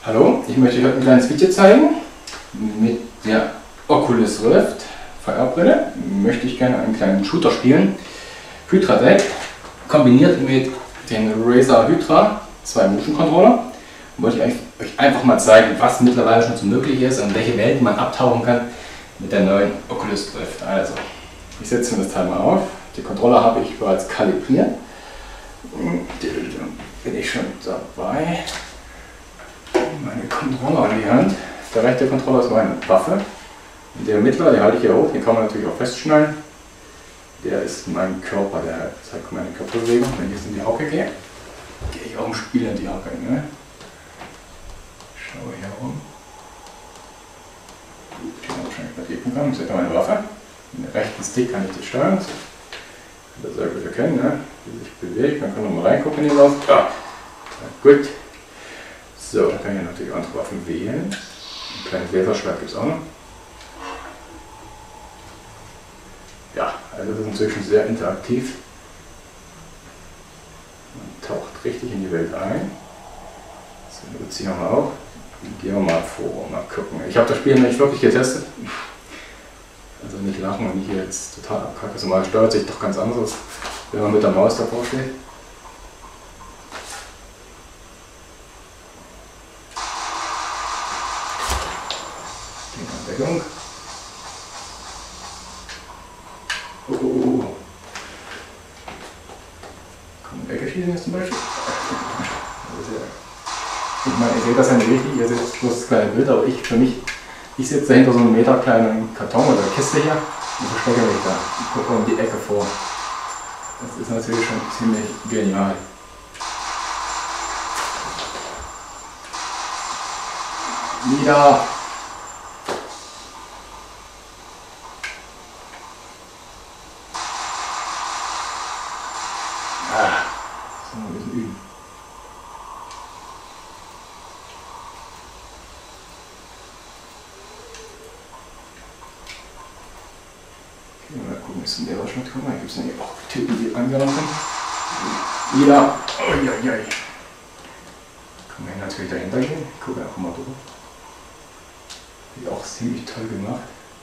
Hallo, ich möchte euch heute ein kleines Video zeigen. Mit der Oculus Rift VR-Brille möchte ich gerne einen kleinen Shooter spielen. Hydra Deck, kombiniert mit den Razer Hydra 2 Motion Controller. Wollte ich euch einfach mal zeigen, was mittlerweile schon so möglich ist und welche Welten man abtauchen kann mit der neuen Oculus Rift. Also, ich setze mir das Teil mal auf. Die Controller habe ich bereits kalibriert. Bin ich schon dabei. Meine Controller in die Hand. Der rechte Controller ist meine Waffe. Und der mittlere, den halte ich hier hoch, den kann man natürlich auch festschnallen. Der ist mein Körper, der zeigt meine Körperbewegung. Wenn ich jetzt in die Hocke gehe, gehe ich auch im Spiel in die Hocke. Ne? Schaue hier rum. Gut, ich habe wahrscheinlich bei dem Programm. Das ist ja meine Waffe. Mit dem rechten Stick kann ich das steuern. Das kann das sehr gut erkennen, ne? Wie sich bewegt. Man kann noch mal reingucken in die Waffe. Ah, gut. So, dann kann ich natürlich andere Waffen wählen. Ein kleines Laserschwert gibt es auch noch. Ja, also das ist inzwischen sehr interaktiv. Man taucht richtig in die Welt ein. So, jetzt ziehen wir mal auf. Gehen wir mal vor, mal gucken. Ich habe das Spiel nicht wirklich getestet. Also nicht lachen und nicht hier jetzt total abkacke. Also mal steuert sich doch ganz anders, wenn man mit der Maus davor steht. Deckung. Kann man weggeschießen jetzt zum Beispiel? Ich meine, ihr seht das ja nicht richtig, ihr seht bloß das kleine Bild, aber ich sitze dahinter so einen Meter kleinen Karton oder Kiste hier und verstecke mich da und gucke um die Ecke vor. Das ist natürlich schon ziemlich genial. Wieder! So, ein bisschen üben. Okay, mal gucken, ist ein Lehrerschnitt. Guck mal, hier gibt es nämlich auch Typen, die angelaufen. Ja, uiuiui. Kann man natürlich dahinter gehen. Ich gucke einfach mal drüber. Die auch ziemlich toll gemacht.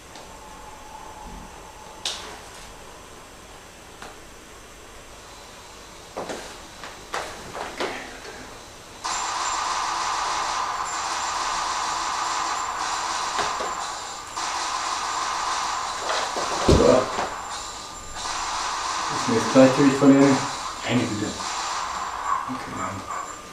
So. Ist mir jetzt Gleichgewicht verlieren. Eine Güte. Okay, nein.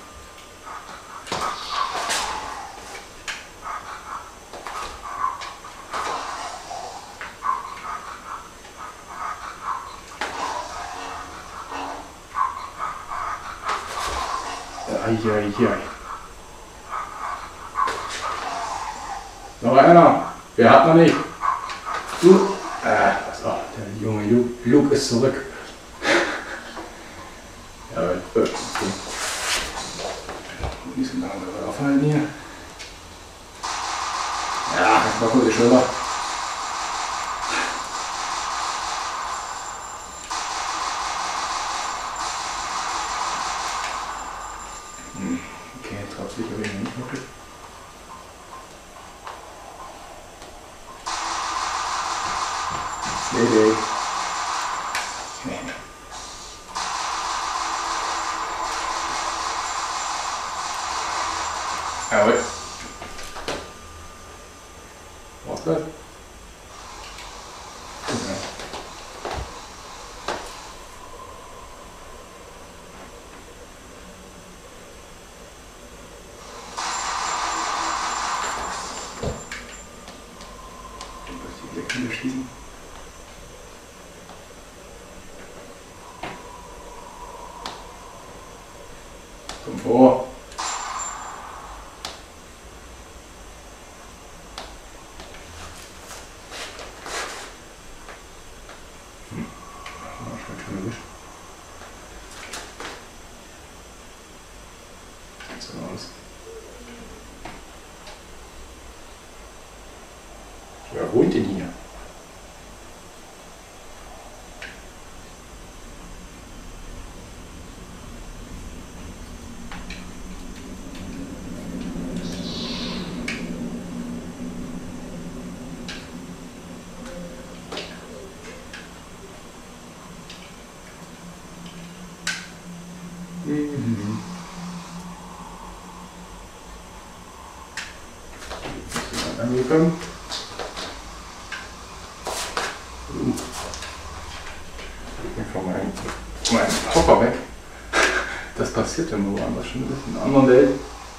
Eieiei. Noch einer. Wer hat noch nicht? Du. So, der junge Luke ist zurück. Ja, okay. Ein bisschen lange aufhalten hier. Ja, jetzt mal kurz die Schulter. Okay, traut sich aber nicht wirklich. Nee. Jawohl. War's das? Ja. Die Deckel schließen. Komm vor. Schon erwischt. Sieht so aus. Wer wohnt denn hier? angekommen. Einfach mein Hocker weg. Das passiert immer woanders schon, das ist in einer anderen Welt.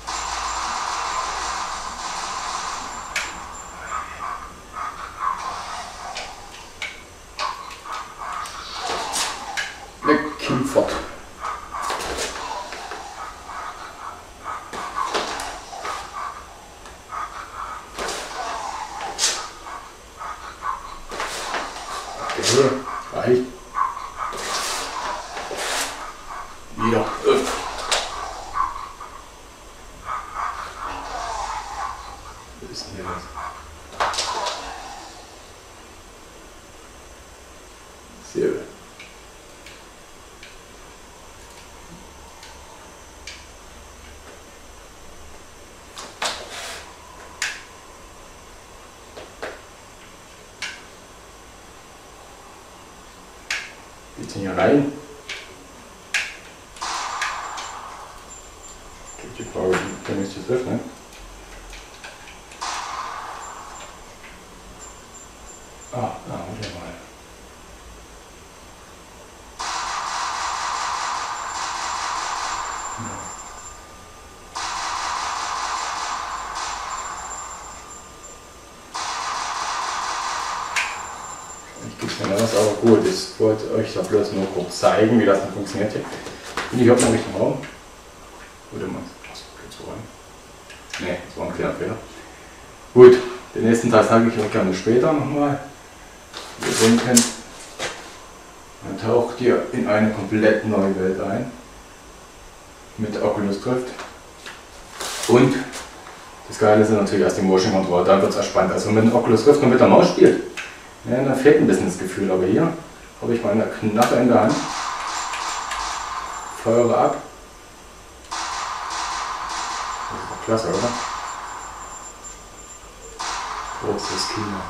Wegkiefert. Okay, reicht. Wieder. Was ist denn hier los? Sehr gut. Geht's denn hier rein? Die Frage, wie kann ich das öffnen? Warte mal. Ich gehe schneller was, aber gut, ich wollte euch da bloß nur kurz zeigen, wie das dann funktioniert hier. Bin ich überhaupt noch nicht im Raum? Oder mal, was geht's so rein? Ne, das war ein kleiner Fehler. Gut, den nächsten Teil zeige ich euch gerne später nochmal. Wie ihr sehen könnt, man taucht ihr in eine komplett neue Welt ein. Mit Oculus Rift. Und das Geile ist natürlich erst die Motion Control, da wird es spannend. Also mit dem Oculus Rift und mit der Maus spielt, ja, da fehlt ein bisschen das Gefühl. Aber hier habe ich meine Knarre in der Hand, feuere ab. Das ist doch klasse, oder? Großes Kino.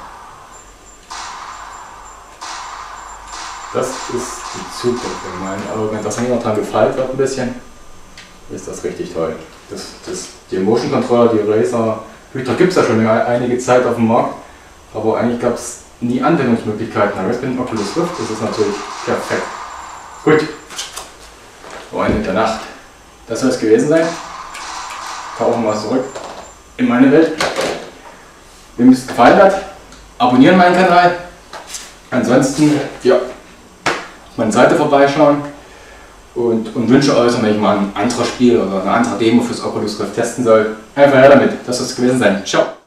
Das ist die Zukunft in meinen Augen. Wenn das noch dran gefeilt wird ein bisschen, ist das richtig toll. Die Motion Controller, die Razer Hydra gibt es ja schon einige Zeit auf dem Markt, aber eigentlich gab es nie Anwendungsmöglichkeiten. Aber jetzt mit dem Oculus Rift, das ist natürlich perfekt. Gut, Freunde der Nacht, das soll es gewesen sein. Tauchen wir zurück in meine Welt. Wem es gefallen hat, abonnieren meinen Kanal. Ansonsten, ja, auf meine Seite vorbeischauen und wünsche euch, wenn ich mal ein anderes Spiel oder eine andere Demo fürs Oculus Rift testen soll, einfach her damit. Das soll es gewesen sein. Ciao!